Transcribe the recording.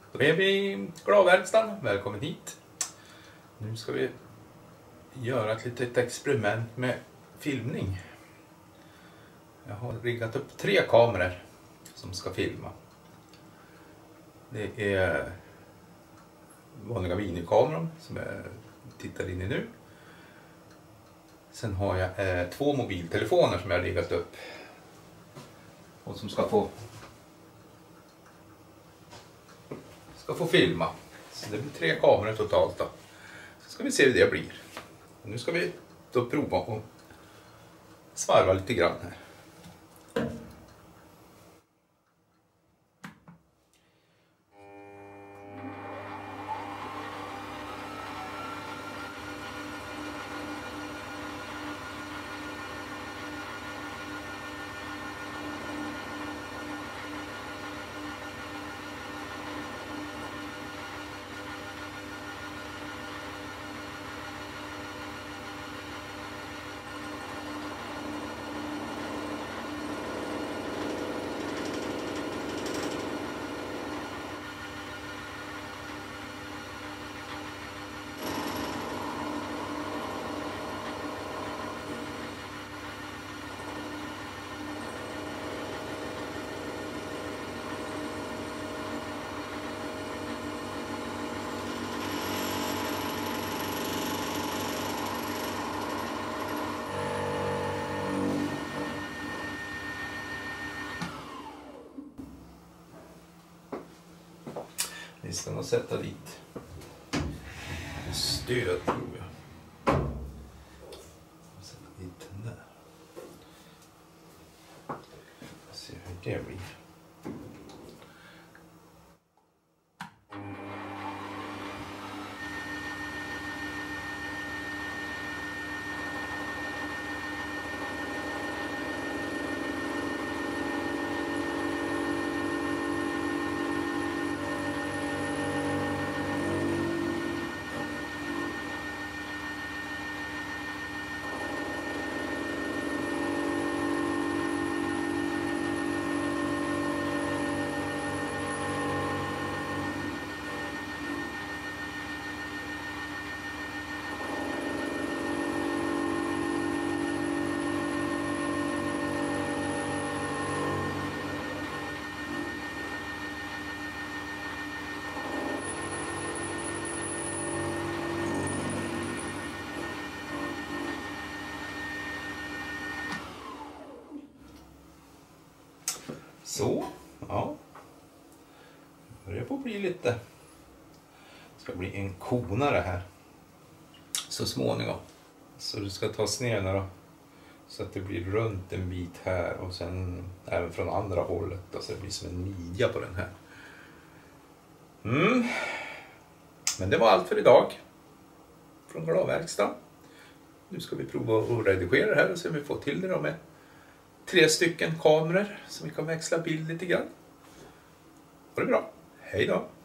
Då är vi i gladverkstan. Välkommen hit. Nu ska vi göra ett litet experiment med filmning. Jag har riggat upp 3 kameror som ska filma. Det är vanliga videokameran som jag tittar in i nu. Sen har jag 2 mobiltelefoner som jag har riggat upp och som ska få filma. Så det blir 3 kameror totalt då. Så ska vi se hur det blir. Och nu ska vi då prova och svarva lite grann här. Vi ska nog sätta dit stöd, tror jag. Sätta dit den där. Se hur det blir. Så, ja. Det börjar på att bli lite. Det ska bli en konare här. Så småningom. Så det ska tas ner då. Så att det blir runt en bit här. Och sen även från andra hållet. Då, så det blir som en midja på den här. Men det var allt för idag. Från gladverkstan. Nu ska vi prova att redigera det här och se om vi får till det då med 3 stycken kameror så vi kan växla bild lite grann. Ha det bra. Hej då!